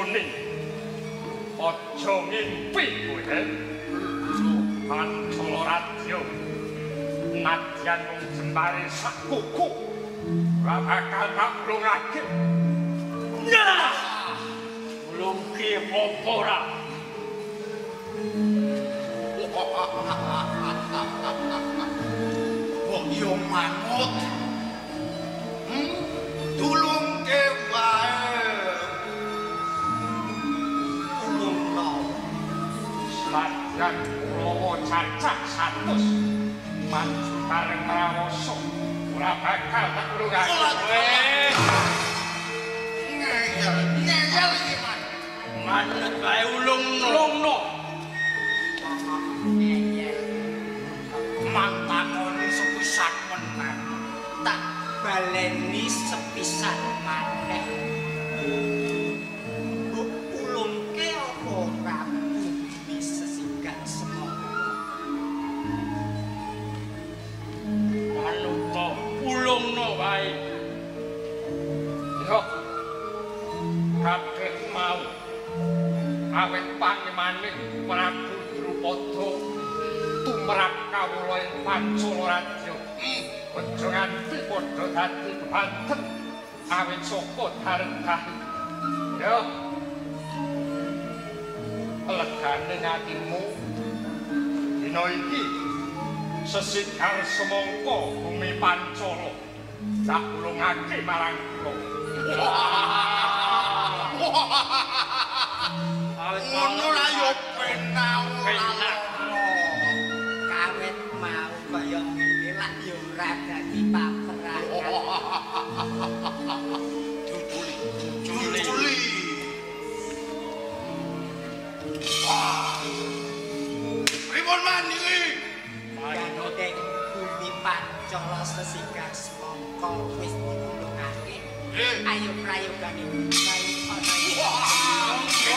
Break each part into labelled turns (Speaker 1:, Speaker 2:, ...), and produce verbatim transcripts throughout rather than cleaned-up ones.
Speaker 1: kuning. Aja ngimpi kowe. Pancala radya. Nadyan mung jembare sak kuku. Ora bakal tak blungake. Nah! Blungke apa ora?
Speaker 2: Wong yo manut. Hmm? Tulungke wae. Tulungno.
Speaker 1: Senajan Kurawa cacak satus maju bareng Rawasa ora bakal tak lungake.
Speaker 2: Ngeyel, ngeyel iki man.
Speaker 1: Manut wae ulung-ulungno.
Speaker 2: Mantakoni sepisan meneh.
Speaker 3: Tak baleni sepisan maneh. Mbok ulungke apa ora bumi sesigan semangka.
Speaker 1: Manut ulungno wae. Yo. Kabeh mau awet pangemaning Prabu Drupada tumrap kawula ing Pancala Radya. Aja nganti padha dadi kebanten awit saka darenggahi. Yo. Legane atimu dina iki sesigar semangka bumi Pancala tak ulungake marang kula.
Speaker 2: Ngono ra yo penak.
Speaker 1: Penak.
Speaker 3: Kawit mau kaya ngene lak yo ora dadi paperangan.
Speaker 2: Juli. Juli. Wah. Pripun man iki?
Speaker 3: Manuteng bumi Pancala sesigar semangka wis diulungake. Ayo prayogane bayi ana iki.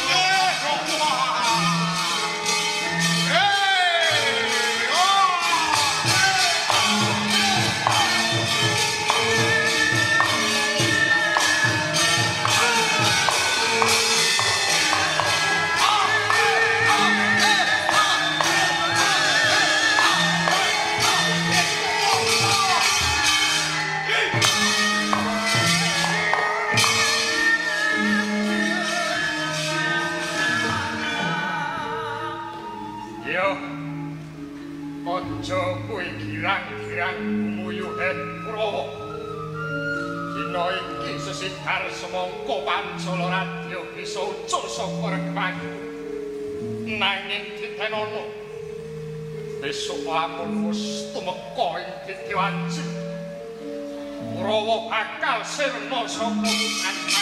Speaker 1: Aja kowe girang-girang gumuyuhe Kurawa. Dina iki sesigar semangka Pancala Radya bisa ucul saka rengkang. Nanging ditenono besok lamun wis tumeka ing Dityawanci. Kurawa bakal sirna saka Pancala.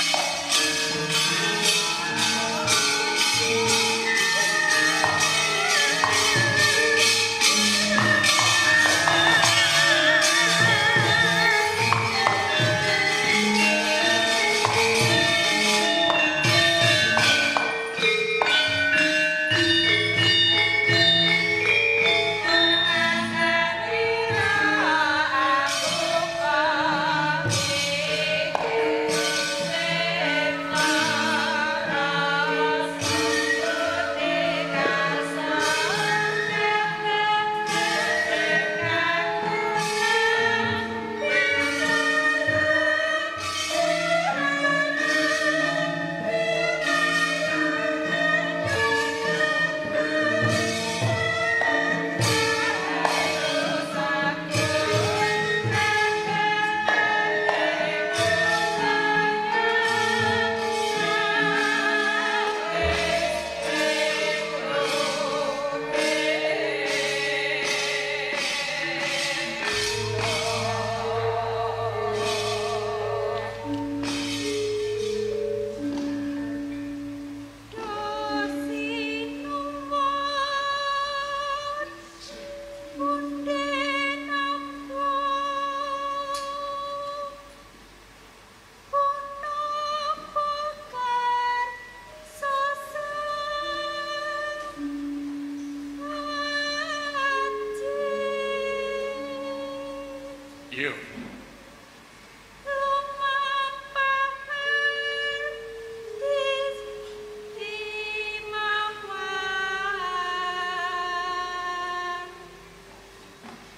Speaker 1: You.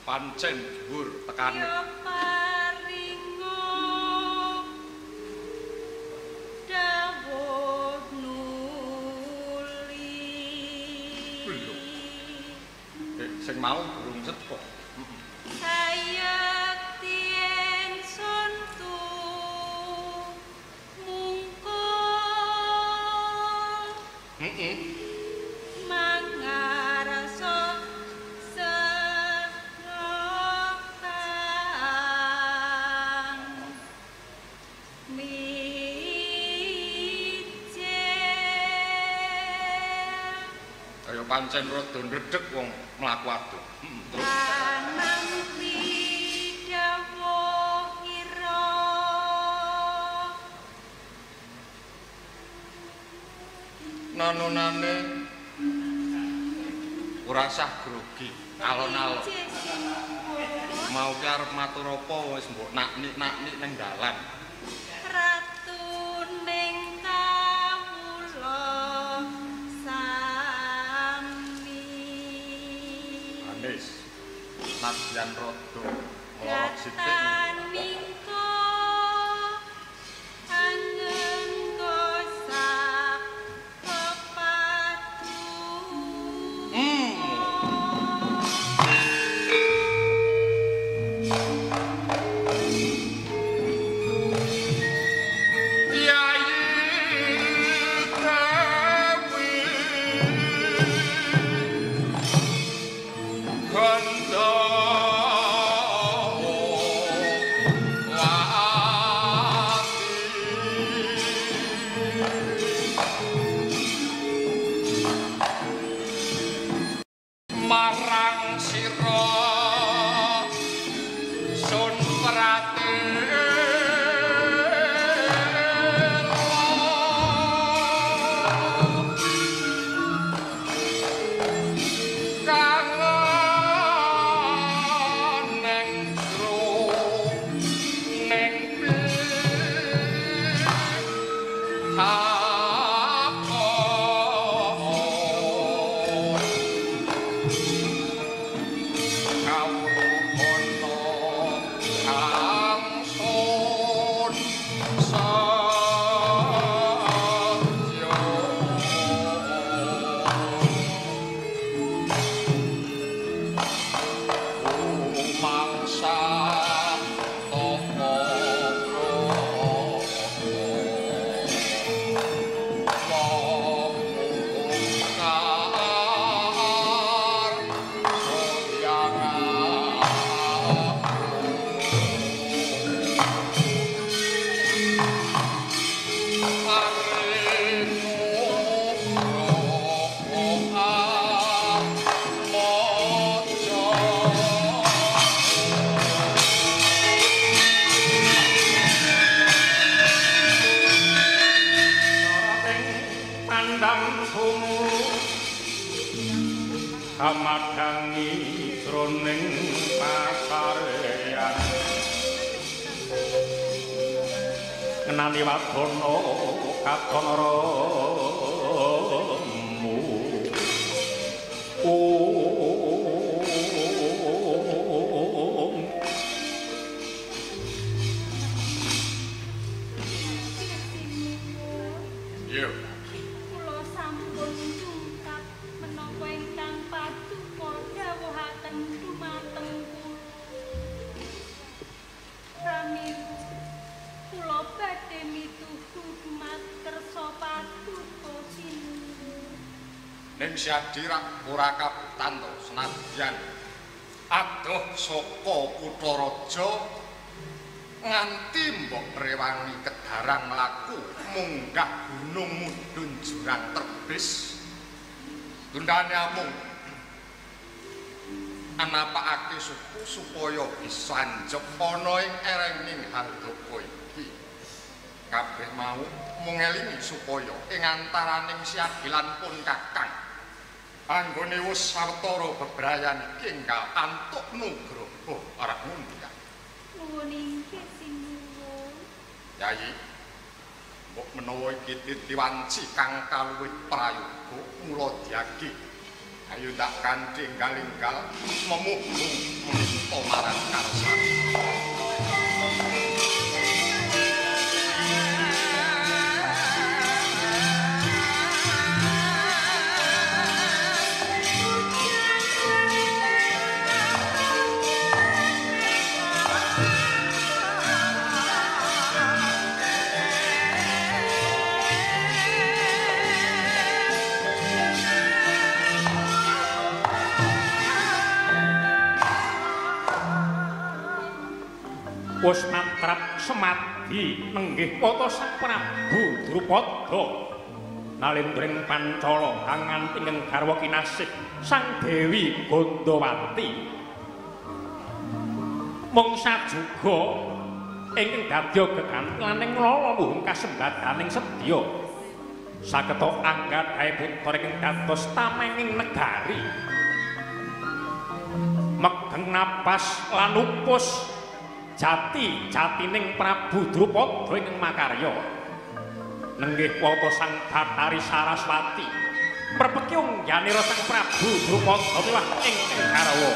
Speaker 4: pancen dhuwur tekane.
Speaker 5: Ya paringo dawuh nuli.
Speaker 4: Lho. Eh, sing mau durung sepo.
Speaker 5: Saya tien sontu mungkul.
Speaker 4: Heeh.
Speaker 5: Mangaraso serokang mijel.
Speaker 4: Kaya pancen rada ndredeg wong mlaku adoh. Heeh. Terus
Speaker 5: Anampi dawuh ira.
Speaker 4: nanonane ora sah grogi alon-alon mau ki arep matur apa wis mbok naknik-naknik ning dalan
Speaker 5: Ratu ning kawula sami
Speaker 4: Anis nadyan rada melorot sithik
Speaker 5: Gataningko anggen gosak kepatu
Speaker 4: marang sira sun
Speaker 1: Hamadangi jroning pasareyan ngenani wadana katon ramu
Speaker 4: Yo
Speaker 5: Kula sampun tungkap menapa ingkang paduka dawuhaken dumateng kula. Pramila kula badhe mituhu dumakersa paduka sinuwun.
Speaker 4: ning Syadi ora kapitanto senadyan adoh saka kutha raja nganti mbok rewangi kedarang mlaku munggah gunung mudhun jurang terbis tundane amung anapakake suku supaya bisa anjep ana ing erenging handaka iki kabeh mau mung elingi supaya ing antaraning Syadi lan pun kakang anggone wis sawetara bebrayan iki enggal antuk nugraha ora munggah
Speaker 5: Nuwun inggih sinuwun.
Speaker 4: Yayi mbok menawa iki titiwanci kang kaluwih prayoga mula diagi Ayo tak kanthi galinggal memuhu meminta marang karsane.
Speaker 1: Wus mantrap semadi nenggih wata Sang Prabu Drupada nalendring Pancala kangan ingkang garwa kinasih Sang Dewi Gondawati mung sajuga ingkang dadya gegantilaning lala muhung kasembadaning sedya sageta anggadhahe putra ingkang dados tamenging negari megeng napas lan upus jati jatining Prabu Drupada ingkang makarya nenggih wata Sang Bathari Saraswati perpekyung yanira Sang Prabu Drupada miwah ingkang garwa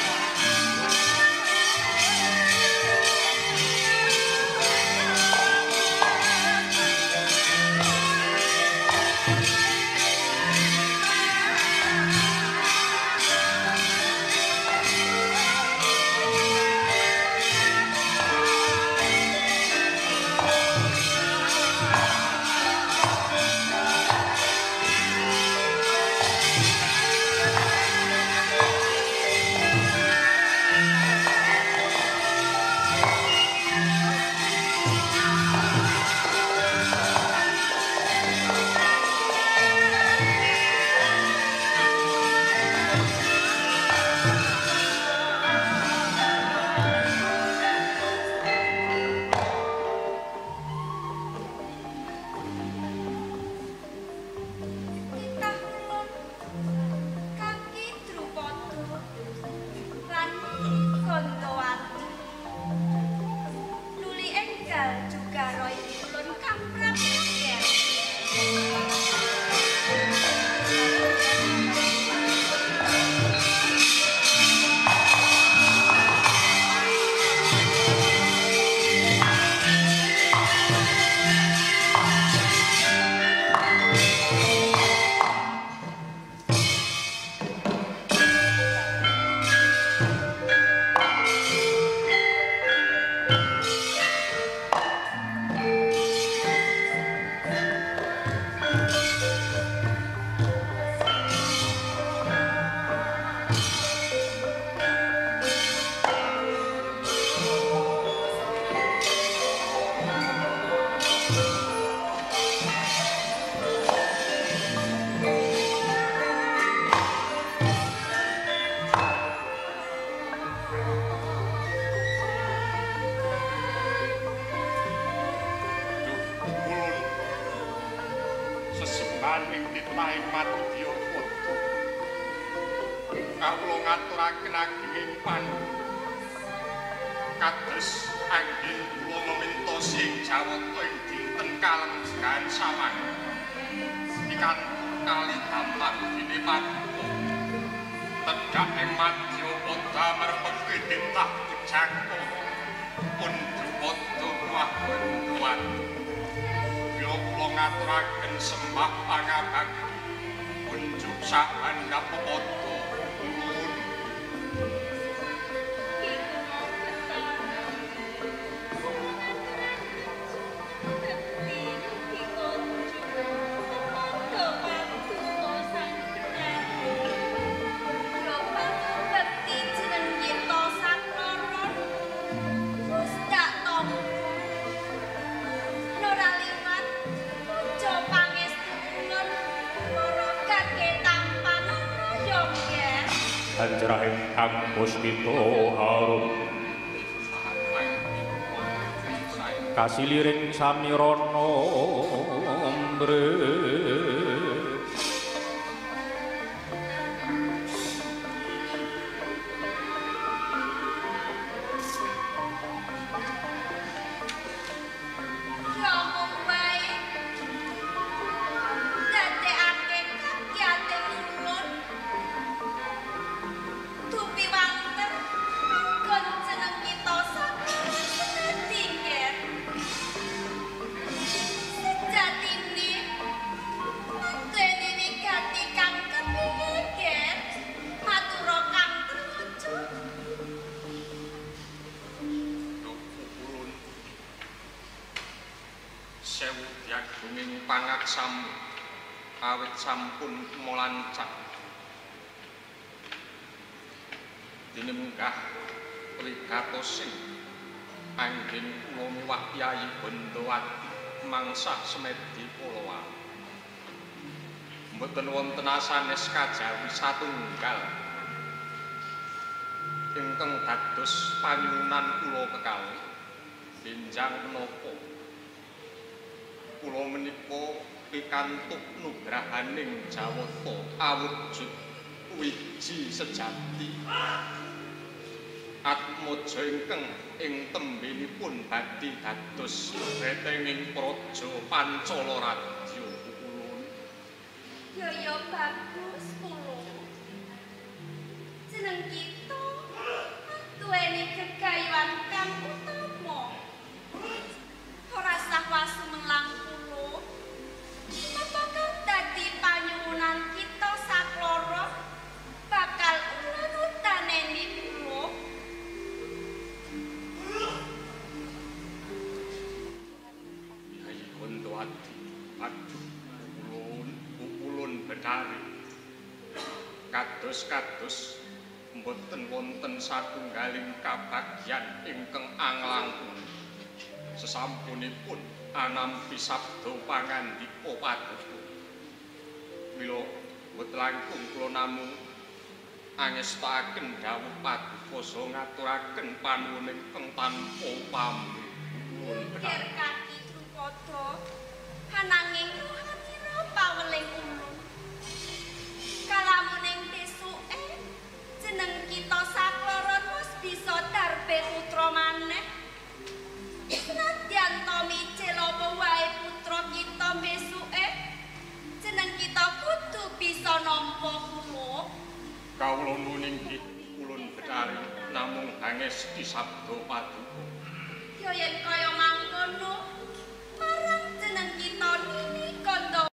Speaker 4: sesembaning titahé Madya Pada. Kawula ngaturaken ageng pandu kados anggen kula meminta sing jawata ing dinten kalenggan sawan. Ikan kali gampang dene Madya. Tegak ing Madya Pada merpeki titah Pujaka. Pun Drupada wah Gondawati. Kula ngaturaken sembah pangabakti unjuk sakandhap Pada nuwun.
Speaker 1: Panjenengan Kang Puspita harum kasiliring samirana mbre
Speaker 4: samu awit sampun molancak dene munggah prigatosing anggen kula miwah Yayi Bandawati mangsa semedi kula mboten wonten asanes kajawi satunggal ingkang dados panyuwunan kula kekalih benjang menapa kula menika pikantuk nugrahaning Jawata awujud wiji sejati atmaja ingkang ing tembinipun badhe dados retenging praja Pancala Radya ulun
Speaker 5: Ya ya bagus kula. Jeneng kita duweni gegayuhan kang utama. Ora sah wasu melang kula. Apakah dadi panyuwunan kita sakloro bakal ulun utaneni kula?
Speaker 4: Yayi Bandawati aduh ulun ulun bedari kados-kados mboten wonten satunggaling kabagyan ingkang anglang sesampunipun anampi sabda pangandika paduka mila mboten langkung kula namung angestaken dawuh paduka saha ngaturaken panuwun ingkang tanpa pamrih ulun
Speaker 5: Ger kaki Drupada ananging rohanira paweling ulun. Kalamuning besuke jeneng kita sakloron wis bisa darbe putra maneh. Senadyan to micil apa wae putra kita besuke jeneng kita kudu bisa nampa kula.
Speaker 4: kawula nuwun inggih ulun Betari namung hangesti sabda paduka
Speaker 5: Ya yen kaya mangkono marang jeneng kita Nini Kanda